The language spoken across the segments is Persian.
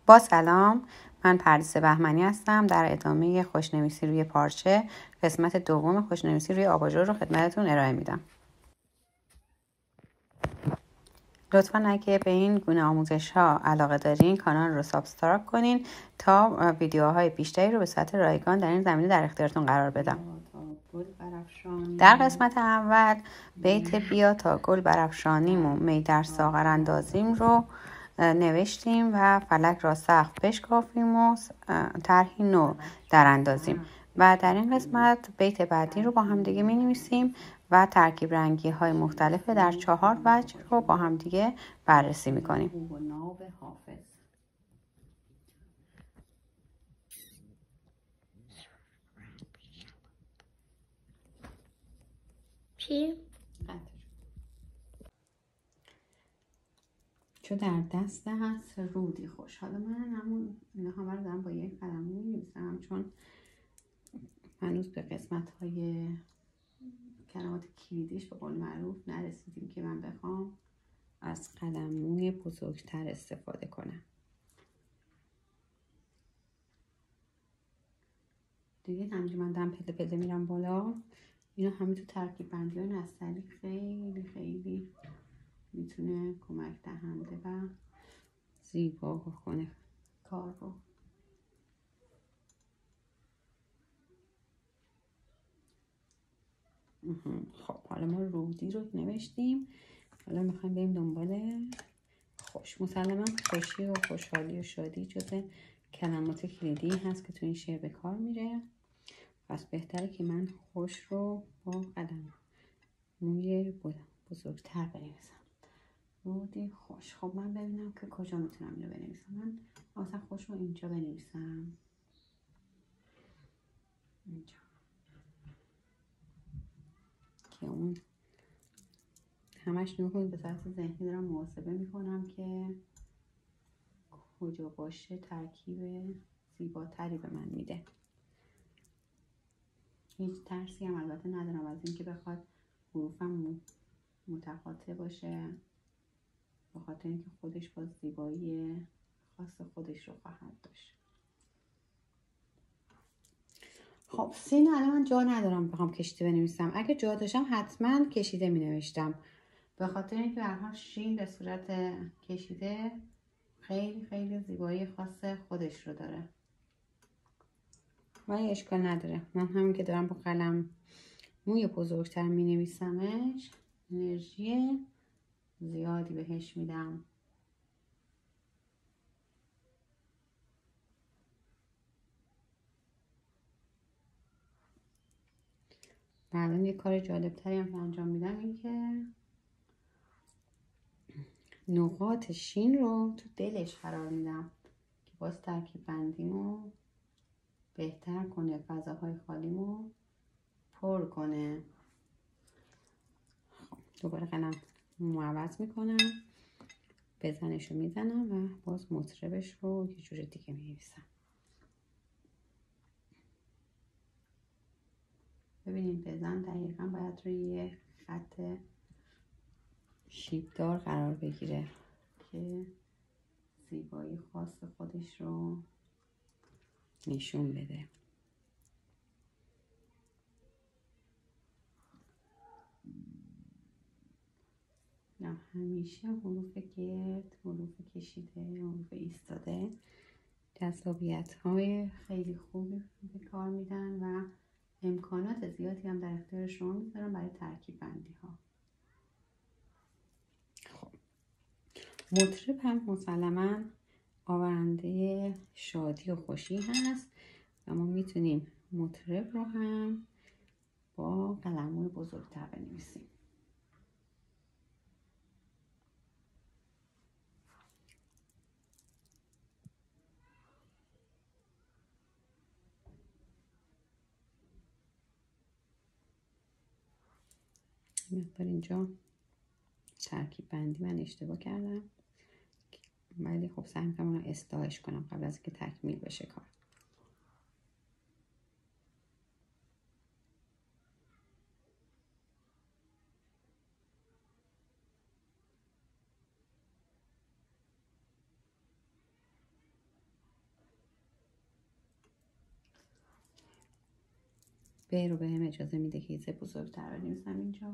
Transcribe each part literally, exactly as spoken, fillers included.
با سلام، من پردیس بهمنی هستم. در ادامه خوشنویسی روی پارچه قسمت دوم خوشنویسی روی آباژور رو خدمتتون ارائه میدم. لطفاً اگه به این گونه آموزش ها علاقه دارین کانال رو سابسکرایب کنین تا ویدیوهای بیشتری رو به صورت رایگان در این زمینه در اختیارتون قرار بدم. در قسمت اول بیت بیا تا گل برافشانیم و می در ساغر اندازیم رو نوشتیم و فلک را سقف بشکافیم و طرحی نو در اندازیم و در این قسمت بیت بعدی رو با هم دیگه می نویسیم و ترکیب رنگی های مختلف در چهار وجه رو با هم دیگه بررسی می کنیم. چی؟ چو در دست هست رودی خوش. حالا من همون اینا همه رو دارم با یک قلم می نویسم چون هنوز به قسمت های کلمات کلیدیش به قول معروف نرسیدیم که من بخوام از قلموی بزرگتر استفاده کنم. دیگه همینجور من دارم پله پله میرم بالا. اینا همین تو ترکیب بندی های نستعلیق خیلی خیلی میتونه کمک دهنده و زیبا کنه کار رو. خب حالا ما رودی رو نوشتیم، حالا میخوایم بریم دنبال خوش. مسلما خوشی و خوشحالی و شادی جزء کلمات کلیدی هست که تو این شعر به کار میره، پس بهتره که من خوش رو با قلم موی بزرگتر بنویسم. رودی خوش. خب من ببینم که کجا میتونم اینو بنویسم. من مثلا خوش رو اینجا بنویسم، اینجا که اون همش نگاه به صورت ذهنی دارم محاسبه میکنم که کجا باشه ترکیب زیباتری به من میده. هیچ ترسی هم البته ندارم از اینکه بخواد حروفم متقاطع باشه، به خاطر اینکه خودش با زیبایی خاص خودش رو خواهد داشت. خب سین الان من جا ندارم بخوام کشیده بنویسم. اگه جا داشتم حتما کشیده می نوشتم، به خاطر اینکه به هر حال شین به صورت کشیده خیلی خیلی زیبایی خاص خودش رو داره، ولی اشکال نداره. من همین که دارم با قلم موی بزرگتر می نویسمش انرژی زیادی بهش میدم. الان یه کار جالب تری هم که انجام میدم این که نقاط شین رو تو دلش قرار میدم که باز ترکیب بندیمو بهتر کنه، فضاهای خالیمو پر کنه. خب دوباره قلم عوض میکنم، بزنش رو میزنم و باز مطربش رو یه جور دیگه می‌نویسم. ببینید بزن دقیقا باید روی یه خط شیبدار قرار بگیره که زیبایی خاص خودش رو نشون بده. نه همیشه حروف گرد، حروف کشیده، حروف ایستاده جذابیت های خیلی خوبی به کار میدن و امکانات زیادی هم در اختیار شما میذارم برای ترکیب بندی ها. خب مطرب هم مسلما آورنده شادی و خوشی هست و ما میتونیم مطرب رو هم با قلم‌های بزرگتر بنویسیم. مقدار اینجا ترکیب بندی من اشتباه کردم، ولی خب سعی می‌کنم اون رو اصلاحش کنم قبل از اینکه تکمیل بشه کار. به رو به هم اجازه میده که یه بزرگتر بنویسم اینجا.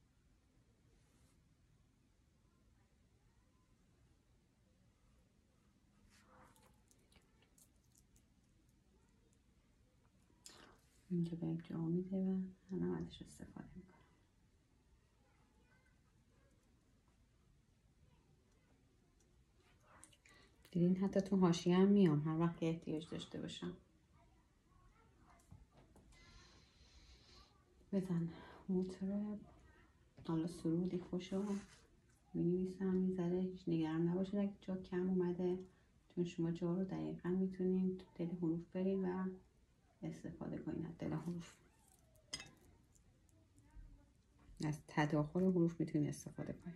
اینجا به جا میده و من ازش استفاده میکنم. دیدین حتی تو حاشیه هم میام هر وقت احتیاج داشته باشم. بزن مطرب، حالا سرودی خوشو می‌نویسم میذاره. هیچ نگران نباشید اگه جا کم اومده، چون شما جا رو دقیقا میتونین تو دل حروف برین و استفاده کنین از دل حروف. از تداخل حروف میتونین استفاده کنین.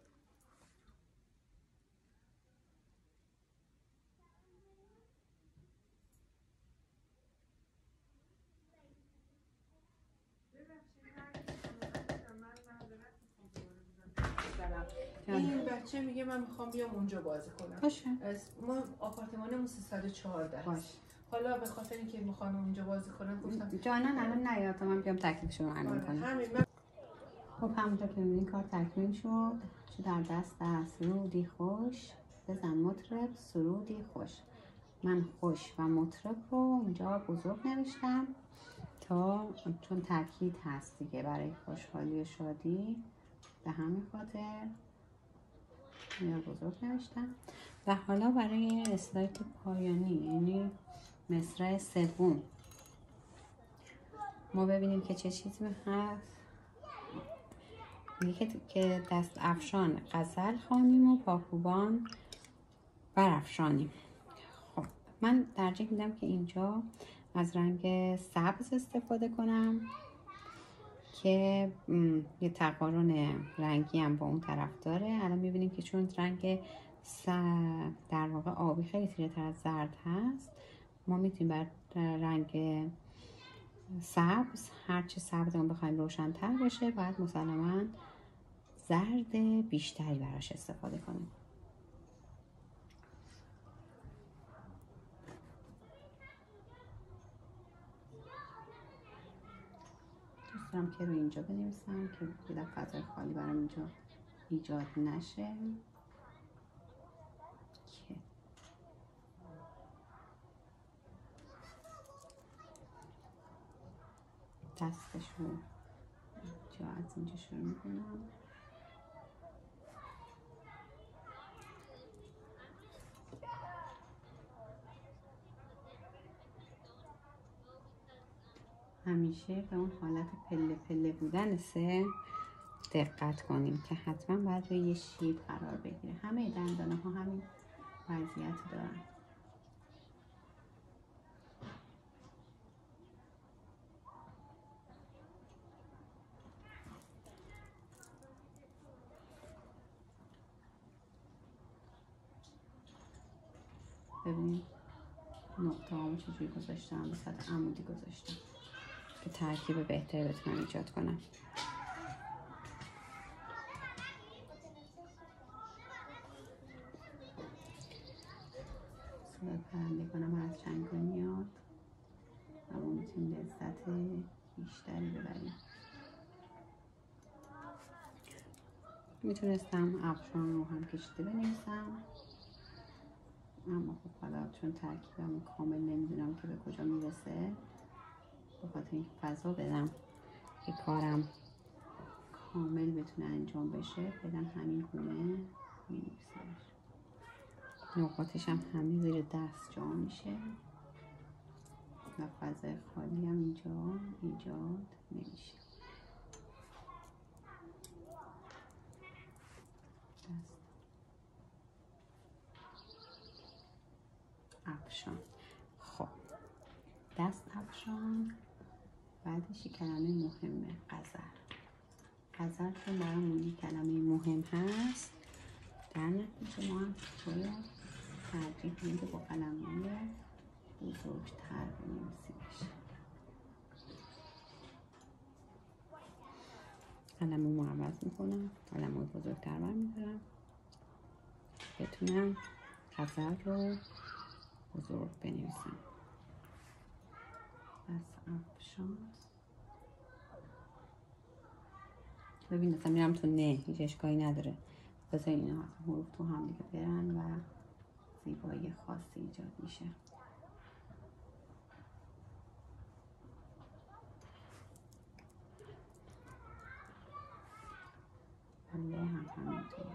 این بچه میگه من میخوام بیام اونجا بازی کنم. باشه. از ما آپارتمانمون سیصد و چهارده است. حالا به خاطر اینکه میخوام اونجا بازی کنم گفتم جانان الان نیاد تا من بیام تکلیفشو رو معلوم کنم. همین من خب همونطور که میبینین کار تکمیل شد. چه در دست است سرودی خوش، بزن مطرب سرودی خوش. من خوش و مطرب رو اینجا بزرگ نوشتم تا چون تاکید هست دیگه برای خوشحالی و شادی، به همین خاطر اینو بزرگ نوشتم. و حالا برای اسلاید پایانی، یعنی مصرع سوم، ما ببینیم که چه چیزی هست. میگه که دست افشان غزل خوانیم و پاکوبان برافشانیم. خب من ترجیح میدم که اینجا از رنگ سبز استفاده کنم که یه تقارن رنگی هم با اون طرف داره. الان میبینیم که چون رنگ در واقع آبی خیلی تیره تر از زرد هست، ما میتونیم بر رنگ سبز، هرچی سبز اون بخوایم روشن‌تر باشه، باید مسلماً زرد بیشتری براش استفاده کنیم. دوست دارم که رو اینجا بنویسم که یه فضای خالی برام اینجا ایجاد نشه. که دستشو اینجا از اینجا شروع میکنم. همیشه به اون حالت پله پله بودن سه دقت کنیم که حتما باید روی یه شیب قرار بگیره. همه دندانه ها همین وضعیت دارن. ببینید نقطه هامو چجوری گذاشتم، به صورت عمودی گذاشتم که ترکیب بهتری بتونم ایجاد کنم. صدای پرندگانم از چنگال میاد و ما میتونیم لذت بیشتری ببریم. میتونستم افشان رو هم کشیده بنویسم، اما خب حالا چون ترکیبم کامل نمیدونم که به کجا میرسه، به خاطر اینکه فضا بدم که کارم کامل بتونه انجام بشه، بدم همین گونه می‌نویسم. نقاطش هم همه زیر دست جا میشه و فضای خالی هم اینجا ایجاد نمیشه. دست افشان. خب دست افشان بعدش کلمه مهمه، غزل. غزل چون برامون یک کلمه مهم هست، در نتیجه ما هم باید ترجیح بدیم که با قلم‌های بزرگتر بنویسیمش. قلمو عوض میکنم، قلم‌های بزرگتر برمیدارم، بتونم غزل رو بزرگ بنویسم. دست افشان ببین مثلا میرم تو نه، هیچ اشکالی نداره. بذار اینا حروف تو هم دیگه برن و زیبایی خاصی ایجاد میشه. له هم همینطور.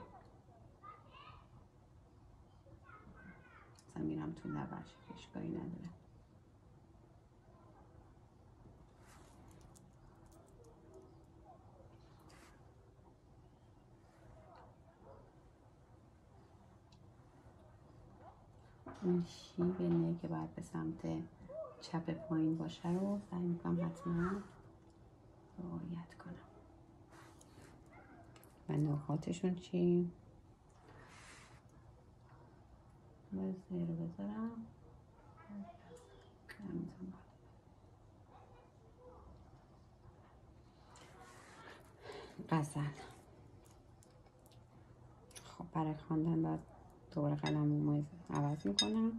مثلا میرم تو لبش، اشکالی نداره. اون شیب نه که باید به سمت چپ پایین باشه رو سعی میکنم حتما رعایت کنم. و نقاطشون چی؟ باید زیر بذارم. غزل. خب برای خواندن باید دوباره قلم رو عوض میکنم.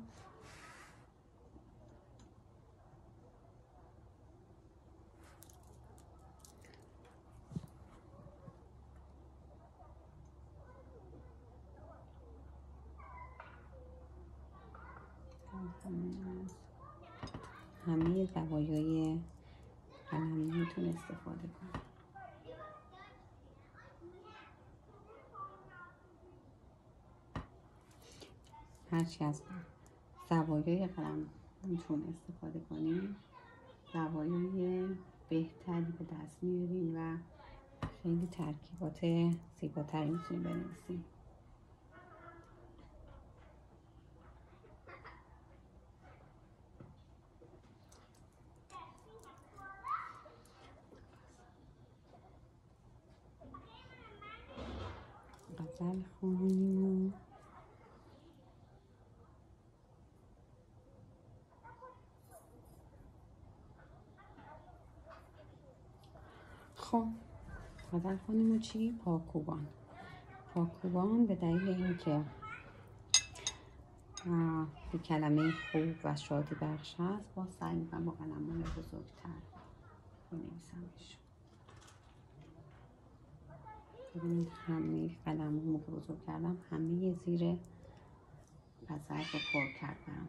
همه زوایای قلم میتون استفاده کنم. هرچی از زوایای قلم میتون استفاده کنیم زوایای بهتری به دست میاریم و خیلی ترکیبات زیباتری میتونیم بنویسیم. غزل خونیم. خب غزل خونیم و چی؟ پاکوبان. پاکوبان به دلیل اینکه به کلمه خوب و شادی بخش هست با سعی میکنم با قلم‌های بزرگتر بنویسمش. ببینید همه قلم رو موقع بزرگ کردم همه زیر غزل رو پر کردم.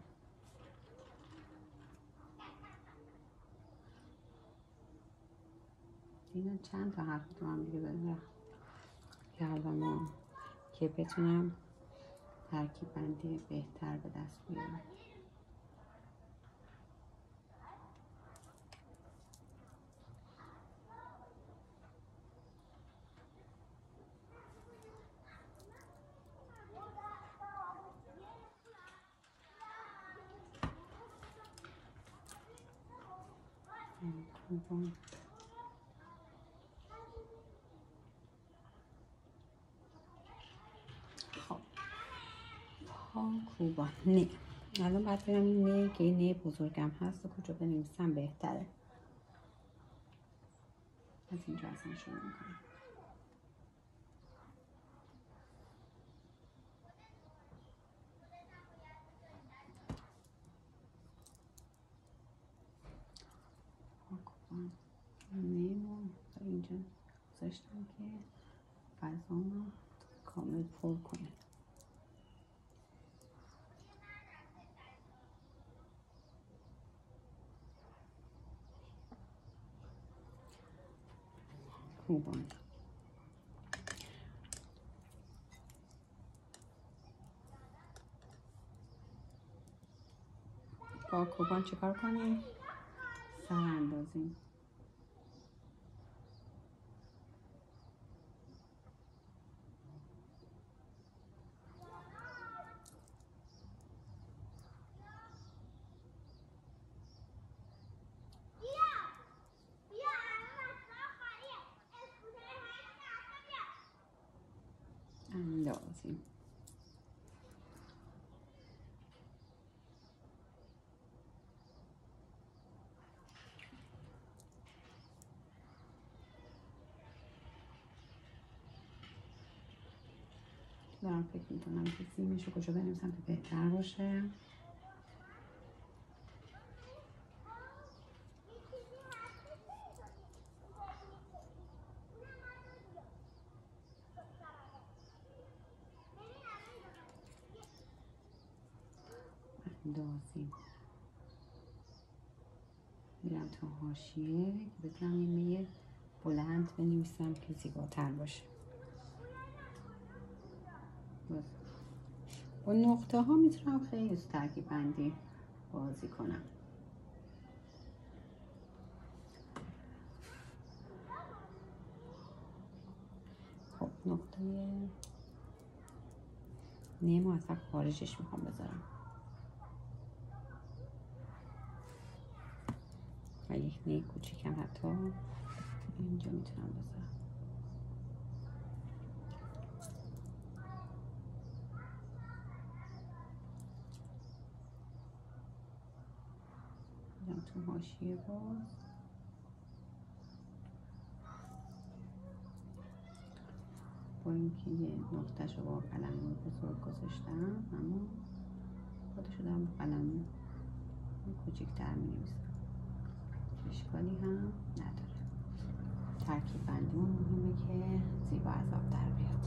اینا چند تا حرف تو هم دیگه بذارم کردم که بتونم ترکیب بندی بهتر به دست بیارم. خب پاکوبان نه. الان باید برم این نه که این نه بزرگم هست و کجا بنویسم بهتره. از اینجا اصلا شروع میکنم. پاکوبان نه رو اینجا گذاشتم که فضا رو کامل پر کنه. خوبان با کوبان چیکار کنیم؟ سر اندازیم. اندازیم. دارم فکر میکنم که سیمش رو کجا بنویسم که بهتر باشه. اندازیم. میرم تا حاشیه که بتونم این میل بلند بنویسم که زیباتر باشه. با نقطه ها میتونم خیلی ترکیب بندی بازی کنم. خب نقطه نیم اصلا خارجش میخوام بذارم و یک نیم کوچیکم حتی اینجا میتونم بذارم. میرم تو حاشیه باز با اینکه یه نقطه‌شو با قلم بزرگ گذاشتم اما خودشو دارم با قلم کوچیک‌تر می‌نویسم. اشکالی هم نداره. ترکیب بندیمون مهمه که زیبا از آب در بیاد.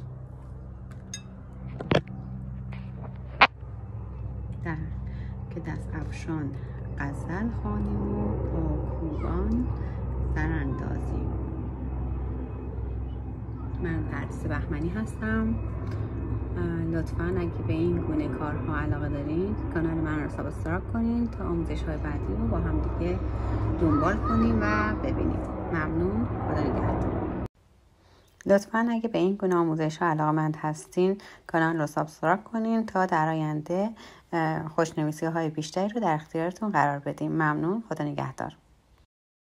در که دست افشان غزل خوانیم و با کوبان سر اندازیم. من عروس بهمنی هستم. لطفاً اگه به این گونه کارها علاقه دارین کانال من رو سابسکرایب کنین تا آموزش های بعدی رو با هم دیگه دنبال کنیم و ببینیم. ممنون. خدا نگهدار. لطفاً اگه به این گونه آموزش ها علاقه‌مند هستین کانال رو سابسکرایب کنین تا در آینده خوشنویسی های بیشتری رو در اختیارتون قرار بدیم. ممنون. خدا نگهدار.